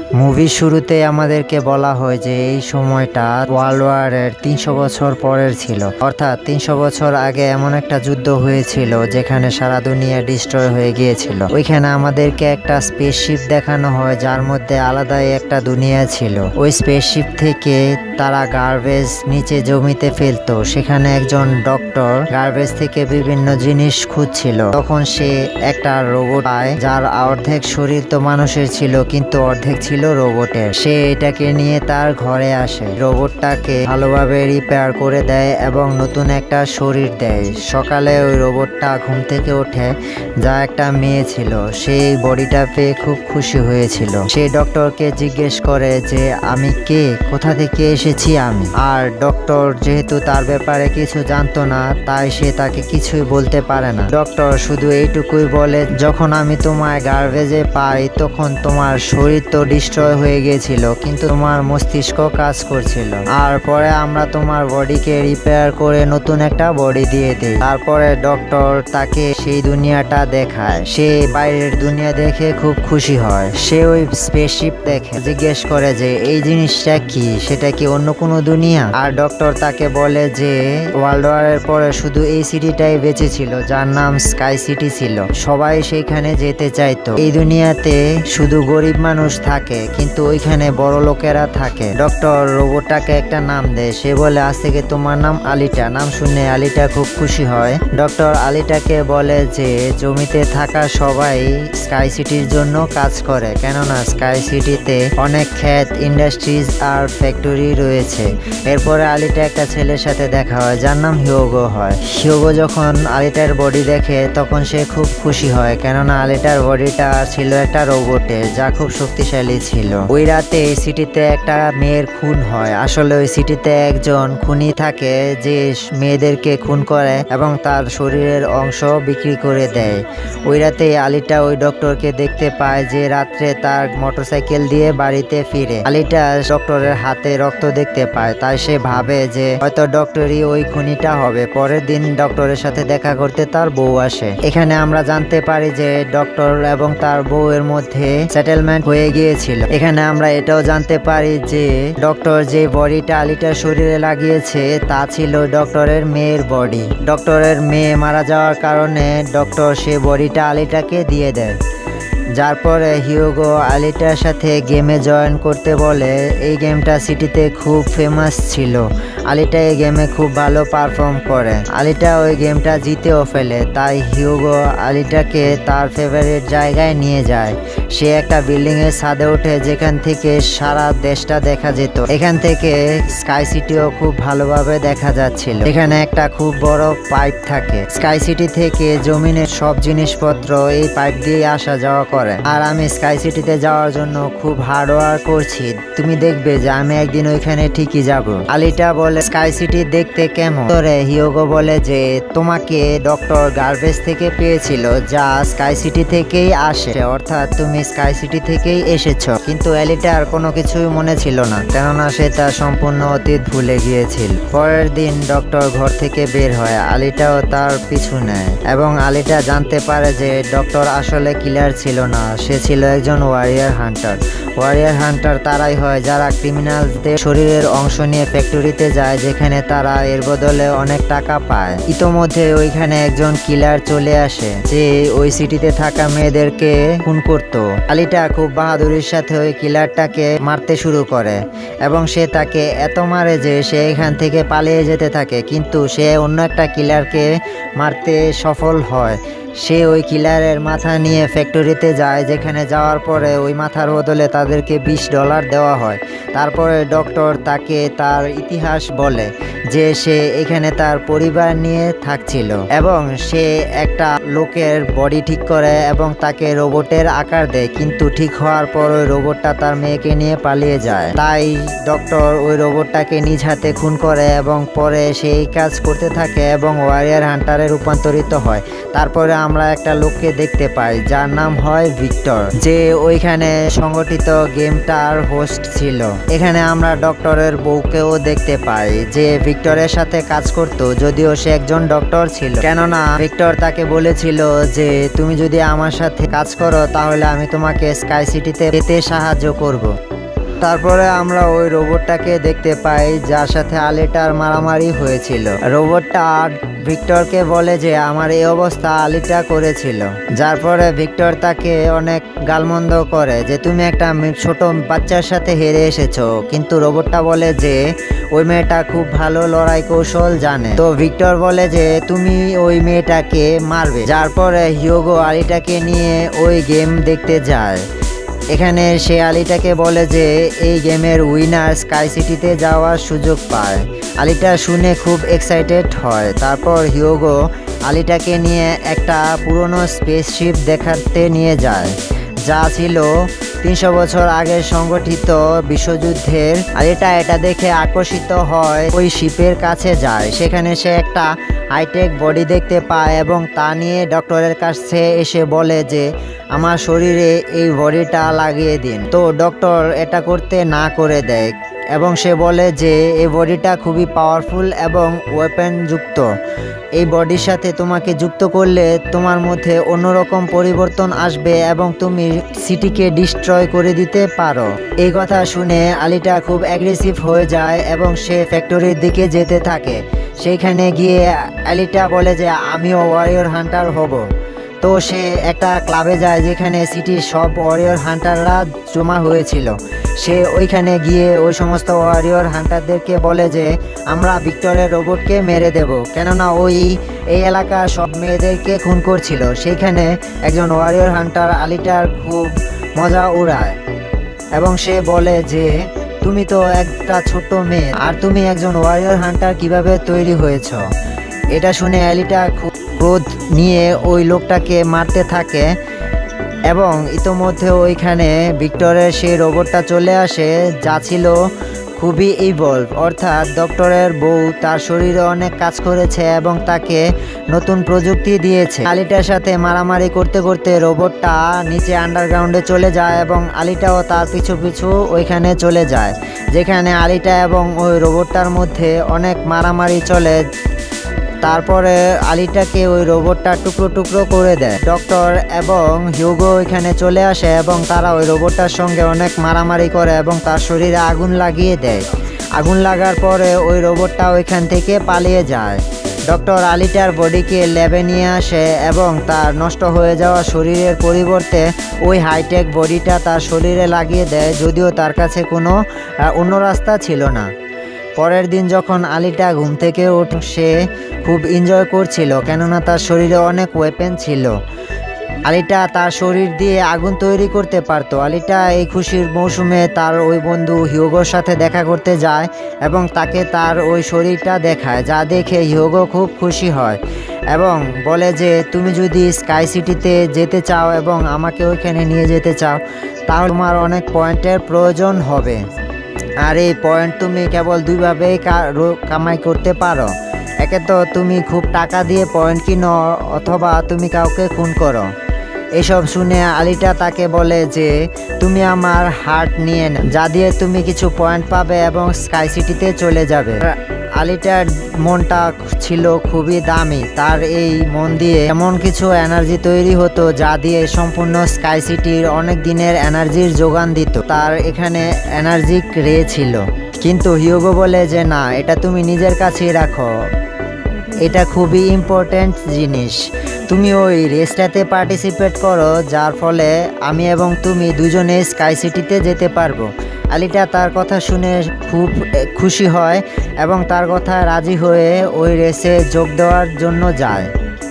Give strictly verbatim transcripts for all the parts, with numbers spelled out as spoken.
মুভির শুরুতে আমাদেরকে বলা হয় যে এই সময়টা ওয়ার্ল্ড ওয়ারের তিনশো বছর পরের ছিল, অর্থাৎ তিনশো বছর আগে এমন একটা যুদ্ধ হয়েছিল যেখানে সারা দুনিয়া ডিস্ট্রয় হয়ে গিয়েছিল। ওইখানে আমাদেরকে একটা স্পেসশিপ দেখানো হয় যার মধ্যে আলাদাই একটা দুনিয়া ছিল। ওই স্পেসশিপ থেকে তারা গার্বেজ নিচে জমিতে ফেলতো। সেখানে একজন ডক্টর গার্বেজ থেকে বিভিন্ন জিনিস খুঁজছিল। তখন সে একটা রোবট পায় যার অর্ধেক শরীর তো মানুষের ছিল কিন্তু অর্ধেক ছিল রোবটের। সে এটাকে নিয়ে তার ঘরে আসে, রোবটটাকে ভালোভাবে রিপেয়ার করে দেয় এবং নতুন একটা শরীর দেয়। সকালে ওই রোবটটা ঘুম থেকে ওঠে, যা একটা মেয়ে ছিল, সেই বডিটা পেয়ে খুব খুশি হয়েছিল। সে ডক্টরকে জিজ্ঞেস করে যে আমি কে, কোথা থেকে এসেছি আমি। আর ডক্টর যেহেতু তার ব্যাপারে কিছু জানতো না, তাই সে তাকে কিছুই বলতে পারে না। ডক্টর শুধু এইটুকুই বলে, যখন আমি তোমায় গার্বেজে পাই তখন তোমার শরীর তো ডিস্ট্রয় হয়ে গিয়েছিল কিন্তু তোমার মস্তিষ্ক কাজ করছিল। আর পরে আমরা তোমার বডিকে রিপেয়ার করে নতুন একটা বডি দিয়ে দিই। তারপরে ডক্টর তাকে সেই দুনিয়াটা দেখায়। সে বাইরের দুনিয়া দেখে খুব খুশি হয়। সে ওই স্পেসশিপ দেখে জিজ্ঞেস করে যে এই জিনিসটা কি, সেটা কি অন্য কোনো দুনিয়া? আর ডক্টর তাকে বলে যে ওয়ার্ল্ড ওয়ারের পরে শুধু এই সিটিটাই বেঁচে ছিল যার নাম স্কাই সিটি ছিল। সবাই সেইখানে যেতে চাইতো। এই দুনিয়াতে শুধু গরিব মানুষ থাকে কিন্তু ওইখানে বড় লোকেরা থাকে। ডক্টর রোবটটাকে একটা নাম দেয়। সে বলে আজ থেকে তোমার নাম আলিটা। নাম শুনে আলিটা খুব খুশি হয়। ডক্টর আলিটাকে বলে যে জমিতে থাকা সবাই স্কাই সিটির জন্য কাজ করে, কেননা স্কাই সিটিতে অনেক ক্ষেত, ইন্ডাস্ট্রিজ আর ফ্যাক্টরি রয়েছে। এরপরে আলিটা একটা ছেলের সাথে দেখা হয় যার নাম হিয়োগো হয়। হিয়োগো যখন আলিটার বডি দেখে তখন সে খুব খুশি হয়, কেননা আলিটার বডিটা ছিল একটা রোবটের যা খুব শক্তিশালী ছিল। ওই রাতে এই সিটিতে একটা মেয়ের খুন হয়। আসলে ওই সিটিতে একজন খুনি থাকে যে মেয়েদেরকে খুন করে এবং তার শরীরের অংশ বিক্রি করে দেয়। ওই রাতে আলিটা ওই ডক্টরকে দেখতে পায় যে রাত্রে তার মোটরসাইকেল দিয়ে বাড়িতে ফিরে। আলিটা ডক্টরের হাতে রক্ত দেখতে পায়, তাই সে ভাবে যে হয়তো ডক্টরই ওই খুনিটা হবে। পরের দিন ডক্টরের সাথে দেখা করতে তার বউ আসে। এখানে আমরা জানতে পারি যে ডক্টর এবং তার বউয়ের মধ্যে সেটেলমেন্ট হয়ে গিয়েছিল। এখানে আমরা এটাও জানতে পারি যে ডক্টর যে বডিটা আলিটার শরীরে লাগিয়েছে তা ছিল ডক্টরের মেয়ের বডি। ডক্টরের মেয়ে মারা যাওয়ার কারণে ডক্টর সে বডিটা আলিটাকে দিয়ে দেয়। যার পরে হিয়োগো আলিটার সাথে গেমে জয়েন করতে বলে। এই গেমটা সিটিতে খুব ফেমাস ছিল। আলিটা এই গেমে খুব ভালো পারফর্ম করে। আলিটা ওই গেমটা জিতেও ফেলে। তাই হিয়োগো আলিটাকে তার ফেভারিট জায়গায় নিয়ে যায়। সে একটা বিল্ডিং এর ছাদে ওঠে যেখান থেকে সারা দেশটা দেখা যেত। এখান থেকে স্কাই সিটিও খুব ভালোভাবে দেখা যাচ্ছিল। এখানে একটা খুব বড় পাইপ থাকে। স্কাই সিটি থেকে জমিনের সব জিনিসপত্র এই পাইপ দিয়ে আসা যাওয়া করে। আর আমি স্কাই সিটিতে যাওয়ার জন্য খুব হার্ড ওয়ার্ক করছি, তুমি দেখবে যে আমি একদিন ওইখানে ঠিকই যাব। আলিটা বলে স্কাই সিটি দেখতে কেমন? তোরে হিয়োগো বলে যে তোমাকে ডক্টর গার্বেজ থেকে পেয়েছিল যা স্কাই সিটি থেকেই আসে, অর্থাৎ তুমি স্কাই সিটি থেকেই এসেছো। কিন্তু আলিটার কোনো কিছুই মনে ছিল না, কেননা সে তার সম্পূর্ণ অতীত ভুলে গিয়েছিল। পরের দিন ডক্টর ঘর থেকে বের হয়। আলিটাও তার পিছু নেয় এবং আলিটা জানতে পারে যে ডক্টর আসলে কিলার ছিল না, সে ছিল একজন ওয়ারিয়ার হান্টার। ওয়ারিয়ার হান্টার তারাই হয় যারা ক্রিমিনালদের শরীরের অংশ নিয়ে ফ্যাক্টরিতে যায়, যেখানে তারা এর বদলে অনেক টাকা পায়। ইতোমধ্যে ওইখানে একজন কিলার চলে আসে যে ওই সিটিতে থাকা মেয়েদেরকে খুন করত। আলিটা খুব বাহাদুরির সাথে ওই কিলারটাকে মারতে শুরু করে এবং সে তাকে এত মারে যে সে এখান থেকে পালিয়ে যেতে থাকে, কিন্তু সে অন্য একটা কিলারকে মারতে সফল হয়। সে ওই কিলারের মাথা নিয়ে ফ্যাক্টরিতে যায়, যেখানে যাওয়ার পরে ওই মাথার বদলে তাদেরকে বিশ ডলার দেওয়া হয়। তারপরে ডক্টর তাকে তার ইতিহাস বলে যে সে এখানে তার পরিবার নিয়ে থাকছিল এবং সে একটা লোকের বডি ঠিক করে এবং তাকে রোবটের আকার দেয়, কিন্তু ঠিক হওয়ার পর ওই রোবটটা তার মেয়েকে নিয়ে পালিয়ে যায়। তাই ডক্টর ওই রোবটটাকে নিজ হাতে খুন করে এবং পরে সেই কাজ করতে থাকে এবং ওয়ারিয়ার হান্টারে রূপান্তরিত হয়। তারপরে আমরা একটা লোককে দেখতে পাই যার নাম হয় ভিক্টর, যে ওইখানে সংগঠিত গেমটার হোস্ট ছিল। এখানে আমরা ডক্টরের বউকেও দেখতে পাই যে ভিক্টরের সাথে কাজ করত, যদিও সে একজন ডক্টর ছিল, কেননা ভিক্টর তাকে বলেছিল বলেছিল যে তুমি যদি আমার সাথে কাজ করো তাহলে আমি তোমাকে স্কাই সিটিতে যেতে সাহায্য করব। তারপরে আমরা ওই রোবটটাকে দেখতে পাই যার সাথে আলিটার মারামারি হয়েছিল। রোবটটা ভিক্টরকে বলে যে আমার এই অবস্থা আলিটা করেছিল, যার পরে ভিক্টর তাকে অনেক গালমন্দ করে যে তুমি একটা ছোট বাচ্চার সাথে হেরে এসেছো। কিন্তু রোবটটা বলে যে ওই মেয়েটা খুব ভালো লড়াই কৌশল জানে। তো ভিক্টর বলে যে তুমি ওই মেয়েটাকে মারবে, যার পরে হিউগো আলিটাকে নিয়ে ওই গেম দেখতে যায়। এখানে সে আলিটাকে বলে যে এই গেমের উইনার স্কাই সিটিতে যাওয়ার সুযোগ পায়। আলিটা শুনে খুব এক্সাইটেড হয়। তারপর হিউগো আলিটাকে নিয়ে একটা পুরনো স্পেসশিপ দেখাতে নিয়ে যায়, যা ছিল তিনশো বছর আগে সংগঠিত বিশ্বযুদ্ধের। আলিটা এটা দেখে আকর্ষিত হয়, ওই শিপের কাছে যায়। সেখানে সে একটা হাইটেক বডি দেখতে পায় এবং তা নিয়ে ডক্টরের কাছে এসে বলে যে আমার শরীরে এই বডিটা লাগিয়ে দিন। তো ডক্টর এটা করতে না করে দেয় এবং সে বলে যে এই বডিটা খুবই পাওয়ারফুল এবং ওয়েপেন যুক্ত। এই বডির সাথে তোমাকে যুক্ত করলে তোমার মধ্যে অন্যরকম পরিবর্তন আসবে এবং তুমি সিটিকে ডিস্ট্রয় করে দিতে পারো। এই কথা শুনে আলিটা খুব অ্যাগ্রেসিভ হয়ে যায় এবং সে ফ্যাক্টরির দিকে যেতে থাকে। সেইখানে গিয়ে আলিটা বলে যে আমিও ওয়ারিয়র হান্টার হব। তো সে একটা ক্লাবে যায় যেখানে সিটির সব ওয়ারিয়র হান্টাররা জমা হয়েছিল। সে ওইখানে গিয়ে ওই সমস্ত ওয়ারিয়র হান্টারদেরকে বলে যে আমরা ভিক্টরের রোবটকে মেরে দেব, কেননা ওই এই এলাকার সব মেয়েদেরকে খুন করছিল। সেইখানে একজন ওয়ারিয়র হান্টার আলিটার খুব মজা উড়ায় এবং সে বলে যে তুমি তো একটা ছোট্ট মেয়ে আর তুমি একজন ওয়ারিয়র হান্টার কিভাবে তৈরি হয়েছ। এটা শুনে আলিটা খুব ক্রোধ নিয়ে ওই লোকটাকে মারতে থাকে এবং ইতোমধ্যে ওইখানে ভিক্টরের সেই রোবটটা চলে আসে, যা ছিল খুবই ইভলভ, অর্থাৎ ডক্টরের বউ তার শরীরে অনেক কাজ করেছে এবং তাকে নতুন প্রযুক্তি দিয়েছে। আলিটার সাথে মারামারি করতে করতে রোবটটা নিচে আন্ডারগ্রাউন্ডে চলে যায় এবং আলিটাও তার পিছু পিছু ওইখানে চলে যায়, যেখানে আলিটা এবং ওই রোবটটার মধ্যে অনেক মারামারি চলে। তারপরে আলিটাকে ওই রোবটটা টুকরো টুকরো করে দেয়। ডক্টর এবং হিউগো ওইখানে চলে আসে এবং তারা ওই রোবটটার সঙ্গে অনেক মারামারি করে এবং তার শরীরে আগুন লাগিয়ে দেয়। আগুন লাগার পরে ওই রোবটটা ওইখান থেকে পালিয়ে যায়। ডক্টর আলিটার বডিকে ল্যাবে নিয়ে আসে এবং তার নষ্ট হয়ে যাওয়া শরীরের পরিবর্তে ওই হাইটেক বডিটা তার শরীরে লাগিয়ে দেয়, যদিও তার কাছে কোনো অন্য রাস্তা ছিল না। পরের দিন যখন আলিটা ঘুম থেকে ওঠে সে খুব এনজয় করছিল, কেননা তার শরীরে অনেক ওয়েপেন ছিল। আলিটা তার শরীর দিয়ে আগুন তৈরি করতে পারতো। আলিটা এই খুশির মৌসুমে তার ওই বন্ধু হিউগোর সাথে দেখা করতে যায় এবং তাকে তার ওই শরীরটা দেখায়, যা দেখে হিউগো খুব খুশি হয় এবং বলে যে তুমি যদি স্কাই সিটিতে যেতে চাও এবং আমাকে ওইখানে নিয়ে যেতে চাও তাহলে তোমার অনেক পয়েন্টের প্রয়োজন হবে। আর এই পয়েন্ট তুমি কেবল দুইভাবেই কামাই করতে পারো, একে তো তুমি খুব টাকা দিয়ে পয়েন্ট কিনো অথবা তুমি কাউকে খুন করো। এসব শুনে আলিটা তাকে বলে যে তুমি আমার হার্ট নিয়ে নাও, যা দিয়ে তুমি কিছু পয়েন্ট পাবে এবং স্কাই সিটিতে চলে যাবে। আলিটার মনটা ছিল খুবই দামি, তার এই মন দিয়ে এমন কিছু এনার্জি তৈরি হতো যা দিয়ে সম্পূর্ণ স্কাই সিটির অনেক দিনের এনার্জির যোগান দিত। তার এখানে এনার্জি রে ছিল, কিন্তু হিউগো বলে যে না, এটা তুমি নিজের কাছেই রাখো, এটা খুবই ইম্পর্ট্যান্ট জিনিস। তুমি ওই রেসটাতে পার্টিসিপেট করো, যার ফলে আমি এবং তুমি দুজনে স্কাই সিটিতে যেতে পারবো। আলিটা তার কথা শুনে খুব খুশি হয় এবং তার কথা রাজি হয়ে ওই রেসে যোগ দেওয়ার জন্য যায়,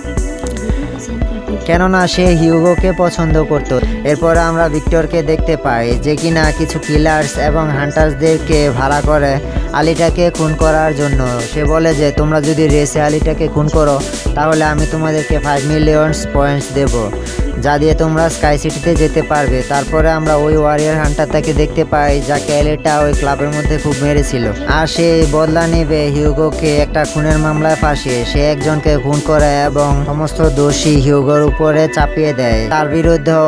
কেননা সে হিউগোকে পছন্দ করত। এরপরে আমরা ভিক্টরকে দেখতে পাই যে কিনা কিছু কিলার্স এবং হান্টার্সদেরকে ভাড়া করে আলিটাকে খুন করার জন্য। সে বলে যে তোমরা যদি রেসে আলিটাকে খুন করো তাহলে আমি তোমাদেরকে ফাইভ মিলিয়নস পয়েন্টস দেব, যা দিয়ে তোমরা স্কাই সিটিতে যেতে পারবে। তারপরে আমরা ওই ওয়ারিয়ার হান্টারটাকে দেখতে পাই যাকে আলেটা ওই ক্লাবের মধ্যে খুব মেরেছিল, আর সে বদলা নেবে হিউগোকে একটা খুনের মামলায় ফাঁসিয়ে। সে একজনকে খুন করে এবং সমস্ত দোষী হিউগোর উপরে চাপিয়ে দেয়। তার বিরুদ্ধে লোকের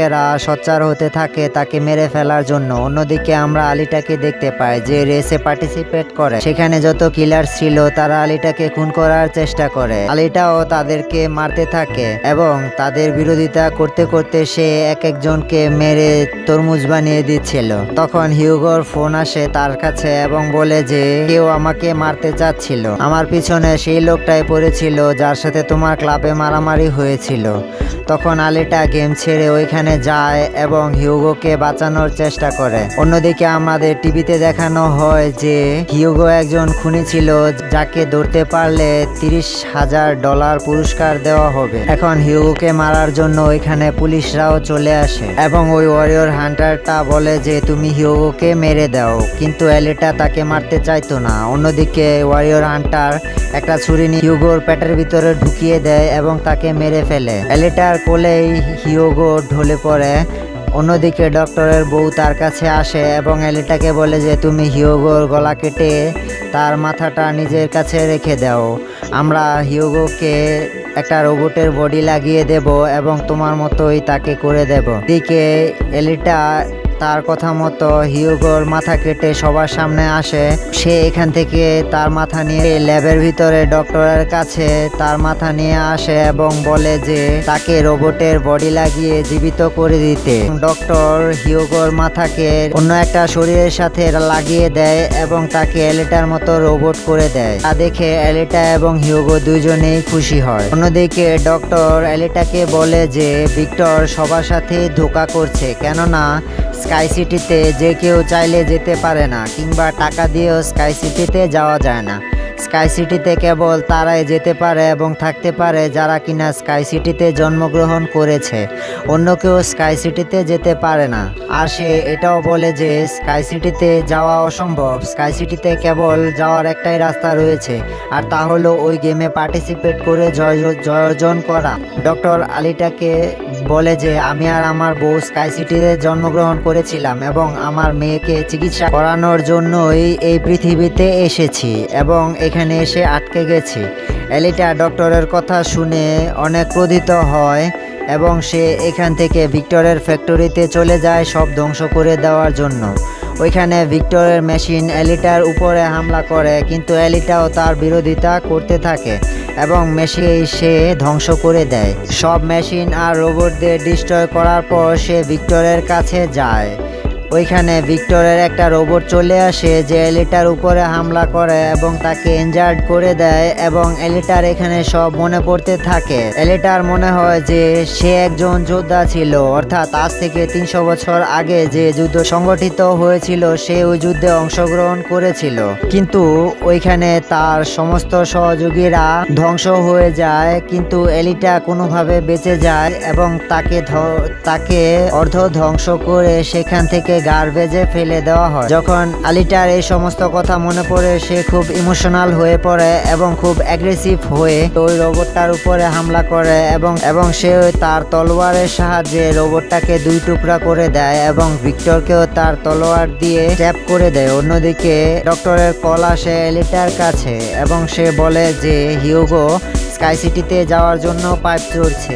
ছেলেরা সোচ্চার হতে থাকে তাকে মেরে ফেলার জন্য। অন্যদিকে আমরা আলিটাকে দেখতে পাই যে রেসে পার্টিসিপেট করে। সেখানে যত কিলার ছিল তারা আলিটাকে খুন করার চেষ্টা করে। আলিটাও তাদেরকে মারতে থাকে এবং তাদের বিরোধিতা করতে করতে সে এক একজনকে মেরে তরমুজ বানিয়ে দিচ্ছিল। তখন হিউগোর ফোন আসে তার কাছে এবং বলে যে কেউ আমাকে মারতে চাচ্ছিল, আমার পিছনে সেই লোকটাই পড়েছিল যার সাথে তোমার ক্লাবে মারামারি হয়েছিল। তখন আলিটা গেম ছেড়ে ওইখানে যায় এবং হিউগোকে বাঁচানোর চেষ্টা করে। অন্যদিকে আমাদের টিভিতে দেখানো হয় যে হিউগো একজন খুনি ছিল যাকে ধরতে পারলে তিরিশ হাজার ডলার পুরস্কার দেওয়া হবে। এখন হিউগোকে মারার জন্য ওইখানে পুলিশরাও চলে আসে এবং ওই ওয়ারিয়র হান্টারটা বলে যে তুমি হিউগোকে মেরে দাও, কিন্তু এলিটা তাকে মারতে চাইতো না। অন্যদিকে ওয়ারিয়র হান্টার একটা ছুরি নিয়ে হিউগোর পেটের ভিতরে ঢুকিয়ে দেয় এবং তাকে মেরে ফেলে। এলিটার কোলেই হিউগো ঢলে পড়ে। অন্যদিকে ডক্টরের বউ তার কাছে আসে এবং এলিটাকে বলে যে তুমি হিউগোর গলা কেটে তার মাথাটা নিজের কাছে রেখে দাও, আমরা হিউগোকে একটা রোবটের বডি লাগিয়ে দেব এবং তোমার মতোই তাকে করে দেব। দিকে এলিটা তার কথা মতো হিউগোর মাথা কেটে সবার সামনে আসে। সে এখান থেকে তার মাথা নিয়ে ল্যাবের ভিতরে ডক্টরের কাছে তার মাথা নিয়ে আসে এবং বলে যে তাকে রোবটের বডি লাগিয়ে জীবিত করে দিতে। ডক্টর হিউগোর মাথাকে অন্য একটা শরীরের সাথে লাগিয়ে দেয় এবং তাকে এলিটার মতো রোবট করে দেয়। তা দেখে এলিটা এবং হিউগো দুইজনেই খুশি হয়। অন্যদিকে ডক্টর এলিটাকে বলে যে ভিক্টর সবার সাথে ধোঁকা করছে, কেননা স্কাই সিটিতে যে কেউ চাইলে যেতে পারে না, কিংবা টাকা দিয়েও স্কাই সিটিতে যাওয়া যায় না। স্কাই সিটিতে কেবল তারাই যেতে পারে এবং থাকতে পারে যারা কিনা স্কাই সিটিতে জন্মগ্রহণ করেছে, অন্য কেউ স্কাই সিটিতে যেতে পারে না। আর সে এটাও বলে যে স্কাই সিটিতে যাওয়া অসম্ভব, স্কাই সিটিতে কেবল যাওয়ার একটাই রাস্তা রয়েছে, আর তা হলো ওই গেমে পার্টিসিপেট করে জয় জয় অর্জন করা। ডক্টর আলিটাকে বলে যে আমি আর আমার বউ স্কাই সিটিতে জন্মগ্রহণ করেছিলাম এবং আমার মেয়েকে চিকিৎসা করানোর জন্যই এই পৃথিবীতে এসেছি এবং এখানে এসে আটকে গেছি। এলিটা ডক্টরের কথা শুনে অনেক ক্রোধিত হয় এবং সে এখান থেকে ভিক্টরের ফ্যাক্টরিতে চলে যায় সব ধ্বংস করে দেওয়ার জন্য। ওইখানে ভিক্টরের মেশিন এলিটার উপরে হামলা করে, কিন্তু এলিটাও তার বিরোধিতা করতে থাকে এবং মেশিন সে ধ্বংস করে দেয়। সব মেশিন আর রোবটদের ডিস্ট্রয় করার পর সে ভিক্টরের কাছে যায়। ওইখানে ভিক্টরের একটা রোবট চলে আসে যে এলিটার উপরে হামলা করে এবং তাকে ইনজার্ড করে দেয় এবং এলিটার এখানে সব মনে পড়তে থাকে। এলিটার মনে হয় যে সে একজন যোদ্ধা ছিল, অর্থাৎ আজ থেকে তিনশো বছর আগে যে যুদ্ধ সংগঠিত হয়েছিল সে ওই যুদ্ধে অংশগ্রহণ করেছিল, কিন্তু ওইখানে তার সমস্ত সহযোগীরা ধ্বংস হয়ে যায়, কিন্তু এলিটা কোনোভাবে বেঁচে যায় এবং তাকে তাকে অর্ধ ধ্বংস করে সেখান থেকে গার্বেজে ফেলে দেওয়া হয়। যখন আলিটার এই সমস্ত কথা মনে পড়ে সে খুব ইমোশনাল হয়ে পড়ে এবং খুব অ্যাগ্রেসিভ হয়ে ওই রোবটটার উপরে হামলা করে এবং এবং সে তার তলোয়ারের সাহায্যে রোবটটাকে দুই টুকরা করে দেয় এবং ভিক্টরকেও তার তলোয়ার দিয়ে ট্যাপ করে দেয়। অন্যদিকে ডক্টরের কল আসে এলিটার কাছে এবং সে বলে যে হিউগো স্কাই সিটিতে যাওয়ার জন্য পাইপ চড়ছে।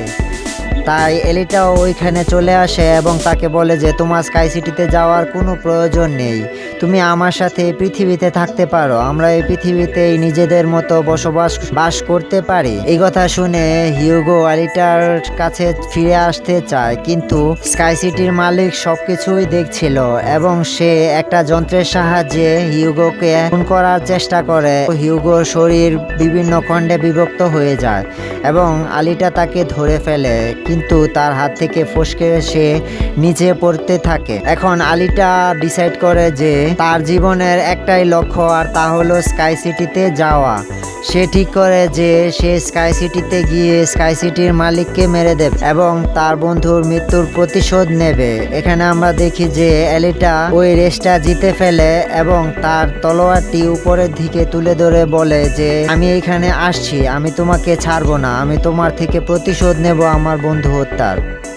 তাই এলিটাও ওইখানে চলে আসে এবং তাকে বলে যে তোমার স্কাই সিটিতে যাওয়ার কোনো প্রয়োজন নেই, তুমি আমার সাথে এই পৃথিবীতে থাকতে পারো, আমরা এই পৃথিবীতেই নিজেদের মতো বসবাস বাস করতে পারি। এই কথা শুনে হিউগো আলিটার কাছে ফিরে আসতে চায়, কিন্তু স্কাই সিটির মালিক সবকিছুই দেখছিল এবং সে একটা যন্ত্রের সাহায্যে হিউগোকে খুন করার চেষ্টা করে। হিউগোর শরীর বিভিন্ন খণ্ডে বিভক্ত হয়ে যায় এবং আলিটা তাকে ধরে ফেলে, কিন্তু তার হাত থেকে ফসকে সে নিচে পড়তে থাকে। এখন আলিটা ডিসাইড করে যে তার জীবনের একটাই লক্ষ্য, আর তা হলো স্কাই সিটিতে যাওয়া। সে ঠিক করে যে সে স্কাই সিটিতে গিয়ে স্কাই সিটির মালিককে মেরে দেবে এবং তার বন্ধুর মৃত্যুর প্রতিশোধ নেবে। এখানে আমরা দেখি যে এলিটা ওই রেসটা জিতে ফেলে এবং তার তলোয়ারটি উপরের দিকে তুলে ধরে বলে যে আমি এখানে আসছি, আমি তোমাকে ছাড়বো না, আমি তোমার থেকে প্রতিশোধ নেব আমার বন্ধু হত্যার।